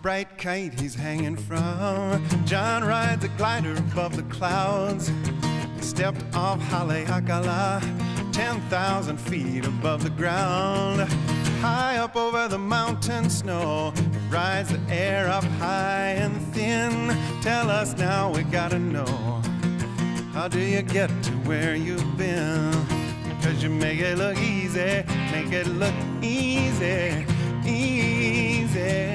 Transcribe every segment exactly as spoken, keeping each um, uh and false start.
bright kite he's hanging from. John rides a glider above the clouds. He stepped off Haleakala, ten thousand feet above the ground. High up over the mountain snow, rides the air up high and thin. Tell us now, we gotta know, how do you get to where you've been? 'Cause you make it look easy, make it look easy, easy.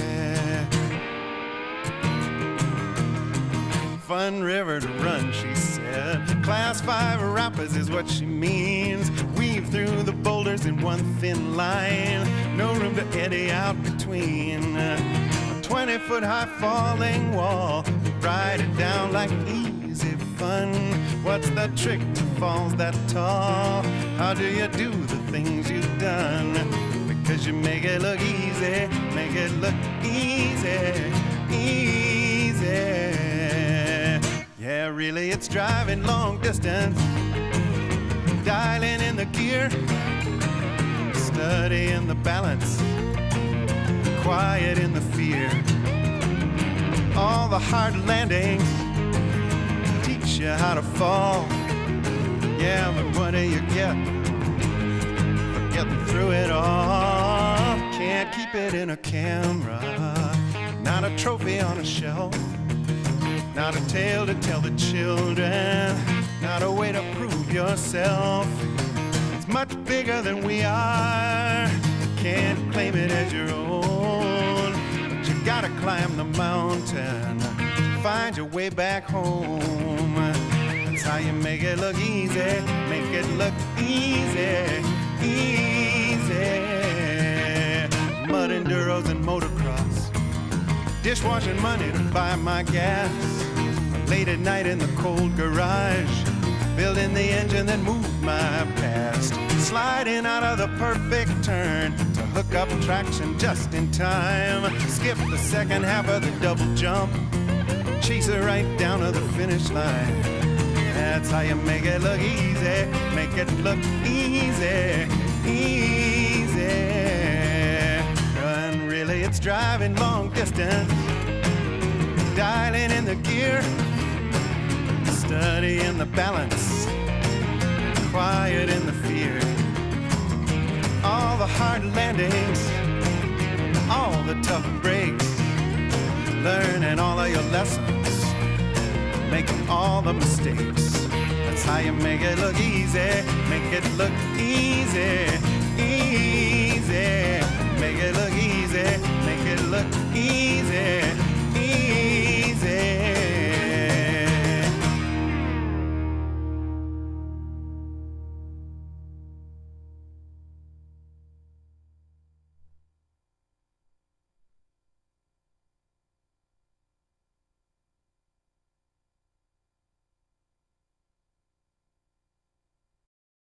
Fun river to run, she said. Class five rapids is what she means. Weave through the boulders in one thin line. No room to eddy out between. A twenty foot high falling wall. Ride it down like easy fun. What's the trick to falls that tall? How do you do the things you've done? Because you make it look easy, make it look easy, easy. Yeah, really, it's driving long distance, dialing in the gear, studying the balance, quiet in the fear. All the hard landings teach you how to fall. Yeah, but what do you get for getting through it all? Can't keep it in a camera, not a trophy on a shelf. Not a tale to tell the children, not a way to prove yourself. It's much bigger than we are, can't claim it as your own. But you gotta climb the mountain, find your way back home. That's how you make it look easy, make it look easy, easy. Mud enduros and motocross, dishwashing money to buy my gas. Late at night in the cold garage, building the engine that moved my past. Sliding out of the perfect turn to hook up traction just in time. Skip the second half of the double jump, chase her right down to the finish line. That's how you make it look easy, make it look easy, easy. And really it's driving long distance, dialing in the gear, studying the balance, quiet in the fear. All the hard landings, all the tough breaks, learning all of your lessons, making all the mistakes. That's how you make it look easy, make it look easy.